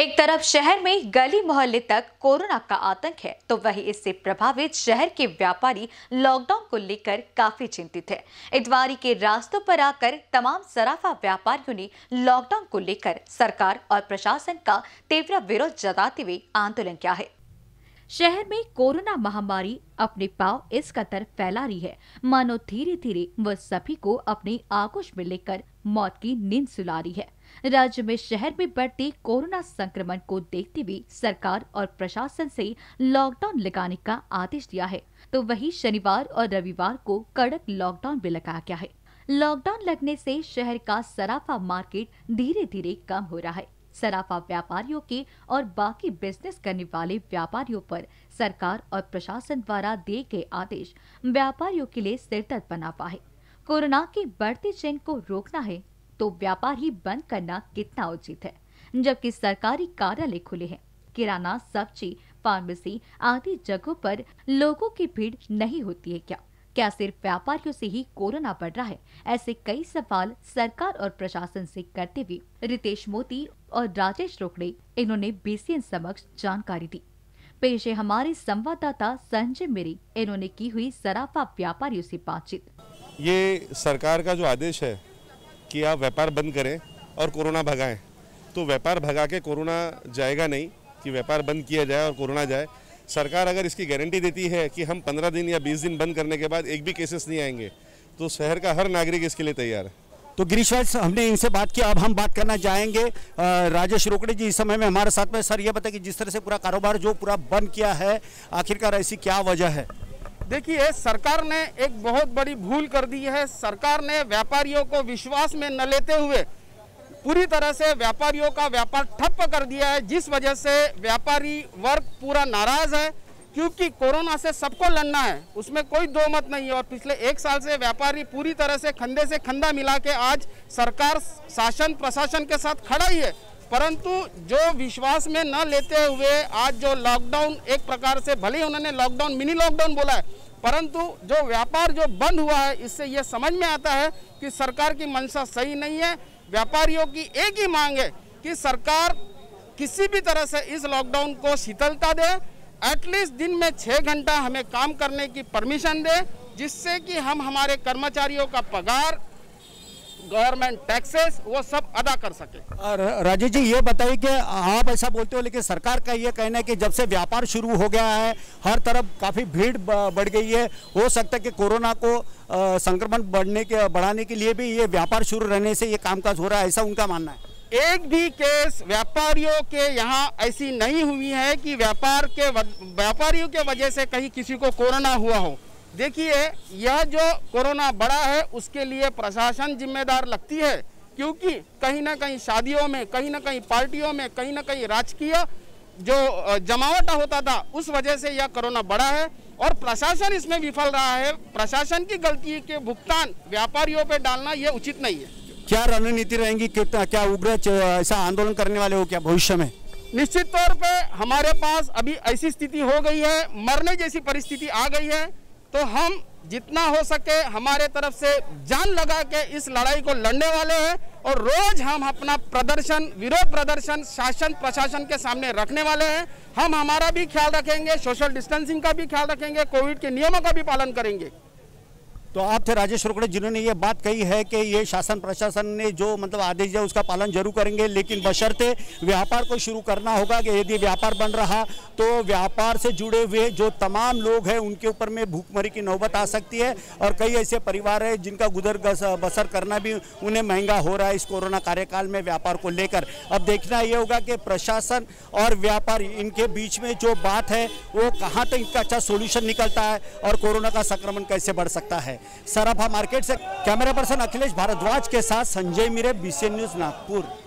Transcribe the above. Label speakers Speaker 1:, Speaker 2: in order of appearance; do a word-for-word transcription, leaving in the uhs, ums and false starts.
Speaker 1: एक तरफ शहर में गली मोहल्ले तक कोरोना का आतंक है, तो वहीं इससे प्रभावित शहर के व्यापारी लॉकडाउन को लेकर काफी चिंतित है। इतवारी के रास्तों पर आकर तमाम सराफा व्यापारियों ने लॉकडाउन को लेकर सरकार और प्रशासन का तीव्र विरोध जताते हुए आंदोलन किया है। शहर में कोरोना महामारी अपने पांव इस कतर फैला रही है, मानो धीरे धीरे वह सभी को अपने आगोश में लेकर मौत की नींद सुला रही है। राज्य में शहर में बढ़ते कोरोना संक्रमण को देखते हुए सरकार और प्रशासन से लॉकडाउन लगाने का आदेश दिया है, तो वहीं शनिवार और रविवार को कड़क लॉकडाउन भी लगाया गया है। लॉकडाउन लगने से शहर का सराफा मार्केट धीरे धीरे कम हो रहा है। सराफा व्यापारियों के और बाकी बिजनेस करने वाले व्यापारियों पर सरकार और प्रशासन द्वारा दिए गए आदेश व्यापारियों के लिए सिरदर्द बना हुआ है। कोरोना की बढ़ती चेन को रोकना है तो व्यापार ही बंद करना कितना उचित है, जबकि सरकारी कार्यालय खुले हैं। किराना, सब्जी, फार्मेसी आदि जगहों पर लोगों की भीड़ नहीं होती है क्या? क्या सिर्फ व्यापारियों से ही कोरोना बढ़ रहा है? ऐसे कई सवाल सरकार और प्रशासन से करते हुए रितेश मोदी और राजेश रोकड़े इन्होंने बीसीएन समक्ष जानकारी दी। पेश है हमारे संवाददाता संजय मेरी, इन्होंने की हुई सराफा व्यापारियों से बातचीत।
Speaker 2: ये सरकार का जो आदेश है कि आप व्यापार बंद करें और कोरोना भगाएं, तो व्यापार भगा के कोरोना जाएगा नहीं कि व्यापार बंद किया जाए और कोरोना जाए। सरकार अगर इसकी गारंटी देती है कि हम पंद्रह दिन या बीस दिन बंद करने के बाद एक भी केसेस नहीं आएंगे, तो शहर का हर नागरिक इसके लिए तैयार है।
Speaker 3: तो गिरीश भाई, हमने इनसे बात की, अब हम बात करना चाहेंगे राजेश रोकड़े जी इस समय में हमारे साथ में। सर, ये बताइए कि जिस तरह से पूरा कारोबार जो पूरा बंद किया है, आखिरकार ऐसी क्या वजह है?
Speaker 4: देखिए, सरकार ने एक बहुत बड़ी भूल कर दी है। सरकार ने व्यापारियों को विश्वास में न लेते हुए पूरी तरह से व्यापारियों का व्यापार ठप्प कर दिया है, जिस वजह से व्यापारी वर्ग पूरा नाराज है, क्योंकि कोरोना से सबको लड़ना है, उसमें कोई दो मत नहीं है। और पिछले एक साल से व्यापारी पूरी तरह से कंधे से कंधा मिला के आज सरकार, शासन, प्रशासन के साथ खड़ा ही है, परंतु जो विश्वास में न लेते हुए आज जो लॉकडाउन, एक प्रकार से भले ही उन्होंने लॉकडाउन मिनी लॉकडाउन बोला है, परंतु जो व्यापार जो बंद हुआ है, इससे ये समझ में आता है कि सरकार की मंशा सही नहीं है। व्यापारियों की एक ही मांग है कि सरकार किसी भी तरह से इस लॉकडाउन को शिथिलता दे, एटलीस्ट दिन में छः घंटा हमें काम करने की परमिशन दे, जिससे कि हम हमारे कर्मचारियों का पगार, गवर्नमेंट टैक्सेस वो सब अदा कर सके।
Speaker 3: राजेश जी, ये बताइए कि आप ऐसा बोलते हो, लेकिन सरकार का ये कहना है कि जब से व्यापार शुरू हो गया है, हर तरफ काफी भीड़ बढ़ गई है। हो सकता है कि कोरोना को संक्रमण बढ़ने के बढ़ाने के लिए भी ये व्यापार शुरू रहने से ये कामकाज हो रहा है, ऐसा उनका मानना है।
Speaker 4: एक भी केस व्यापारियों के यहाँ ऐसी नहीं हुई है कि व्यापार के व्यापारियों के वजह से कहीं किसी को कोरोना हुआ हो। देखिए, यह जो कोरोना बढ़ा है उसके लिए प्रशासन जिम्मेदार लगती है, क्योंकि कहीं ना कहीं शादियों में, कहीं ना कहीं पार्टियों में, कहीं ना कहीं राजकीय जो जमावट होता था, उस वजह से यह कोरोना बढ़ा है और प्रशासन इसमें विफल रहा है। प्रशासन की गलती के भुगतान व्यापारियों पे डालना यह उचित नहीं है। क्या
Speaker 3: रणनीति रहेंगी? क्या उग्र ऐसा आंदोलन करने वाले हो क्या भविष्य में?
Speaker 4: निश्चित तौर पे हमारे पास अभी ऐसी स्थिति हो गई है, मरने जैसी परिस्थिति आ गई है, तो हम जितना हो सके हमारे तरफ से जान लगा के इस लड़ाई को लड़ने वाले हैं और रोज हम अपना प्रदर्शन, विरोध प्रदर्शन शासन प्रशासन के सामने रखने वाले हैं। हम हमारा भी ख्याल रखेंगे, सोशल डिस्टेंसिंग का भी ख्याल रखेंगे, कोविड के नियमों का भी पालन करेंगे।
Speaker 3: तो आप थे राजेश रोकड़े, जिन्होंने ये बात कही है कि ये शासन प्रशासन ने जो मतलब आदेश दिया उसका पालन जरूर करेंगे, लेकिन बशर्ते व्यापार को शुरू करना होगा कि यदि व्यापार बन रहा तो व्यापार से जुड़े हुए जो तमाम लोग हैं उनके ऊपर में भूखमरी की नौबत आ सकती है। और कई ऐसे परिवार हैं जिनका गुजर बसर करना भी उन्हें महंगा हो रहा है इस कोरोना कार्यकाल में व्यापार को लेकर। अब देखना ये होगा कि प्रशासन और व्यापारी इनके बीच में जो बात है वो कहाँ तक इनका अच्छा सोल्यूशन निकलता है और कोरोना का संक्रमण कैसे बढ़ सकता है। सराफा मार्केट से कैमरा पर्सन अखिलेश भारद्वाज के साथ संजय मिरे, बीसीएन न्यूज नागपुर।